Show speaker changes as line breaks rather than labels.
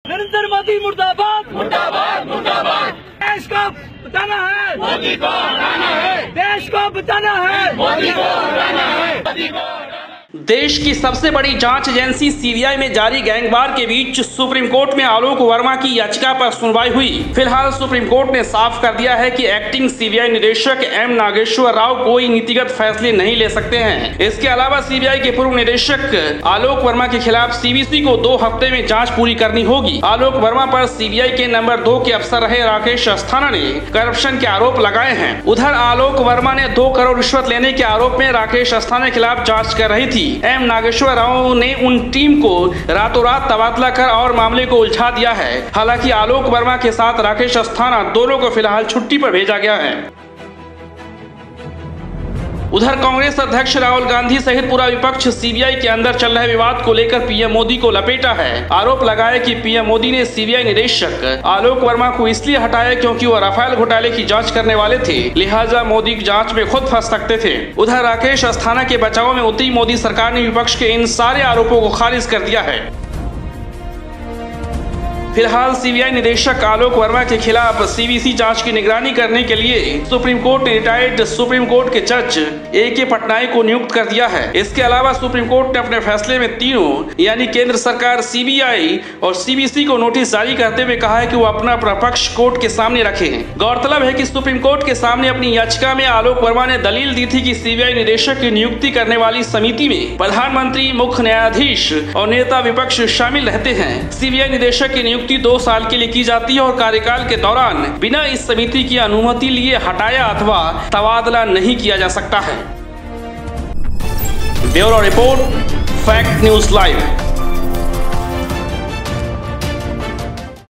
नरेंद्र मोदी मुर्दाबाद मुर्दाबाद मुर्दाबाद। देश को बचाना है, मोदी को हटाना है। देश को बचाना है, मोदी को हटाना है।
देश की सबसे बड़ी जांच एजेंसी सीबीआई में जारी गैंगवार के बीच सुप्रीम कोर्ट में आलोक वर्मा की याचिका पर सुनवाई हुई। फिलहाल सुप्रीम कोर्ट ने साफ कर दिया है कि एक्टिंग सीबीआई निदेशक एम नागेश्वर राव कोई नीतिगत फैसले नहीं ले सकते हैं। इसके अलावा सीबीआई के पूर्व निदेशक आलोक वर्मा के खिलाफ सीवीसी को 2 हफ्ते में जाँच पूरी करनी होगी। आलोक वर्मा पर सीबीआई के नंबर 2 के अफसर रहे राकेश अस्थाना ने करप्शन के आरोप लगाए हैं। उधर आलोक वर्मा ने 2 करोड़ रिश्वत लेने के आरोप में राकेश अस्थाना के खिलाफ जाँच कर रही थी। एम नागेश्वर राव ने उन टीम को रातों रात तबादला कर और मामले को उलझा दिया है। हालांकि आलोक वर्मा के साथ राकेश अस्थाना दोनों को फिलहाल छुट्टी पर भेजा गया है। उधर कांग्रेस अध्यक्ष राहुल गांधी सहित पूरा विपक्ष सीबीआई के अंदर चल रहे विवाद को लेकर पीएम मोदी को लपेटा है। आरोप लगाया कि पीएम मोदी ने सीबीआई निदेशक आलोक वर्मा को इसलिए हटाया क्योंकि वह राफेल घोटाले की जांच करने वाले थे, लिहाजा मोदी की जांच में खुद फंस सकते थे। उधर राकेश अस्थाना के बचाव में उतरी मोदी सरकार ने विपक्ष के इन सारे आरोपों को खारिज कर दिया है। फिलहाल सीबीआई निदेशक आलोक वर्मा के खिलाफ सीवीसी जांच की निगरानी करने के लिए सुप्रीम कोर्ट ने रिटायर्ड सुप्रीम कोर्ट के जज ए.के. पटनायक को नियुक्त कर दिया है। इसके अलावा सुप्रीम कोर्ट ने अपने फैसले में तीनों यानी केंद्र सरकार, सीबीआई और सीवीसी को नोटिस जारी करते हुए कहा है कि वो अपना पक्ष कोर्ट के सामने रखें। गौरतलब है कि सुप्रीम कोर्ट के सामने अपनी याचिका में आलोक वर्मा ने दलील दी थी कि सीबीआई निदेशक की नियुक्ति करने वाली समिति में प्रधानमंत्री, मुख्य न्यायाधीश और नेता विपक्ष शामिल रहते हैं। सीबीआई निदेशक की नियुक्ति 2 साल के लिए की जाती है और कार्यकाल के दौरान बिना इस समिति की अनुमति लिए हटाया अथवा तबादला नहीं किया जा सकता है। Bureau report, fact news live.